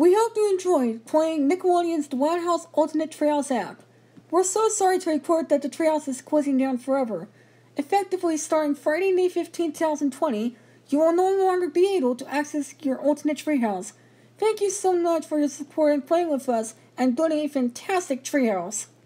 We hope you enjoyed playing Nickelodeon's The Wild House Ultimate Treehouse app. We're so sorry to report that the Treehouse is closing down forever. Effectively starting Friday, May 15, 2020, you will no longer be able to access your Ultimate Treehouse. Thank you so much for your support and playing with us and building a fantastic treehouse.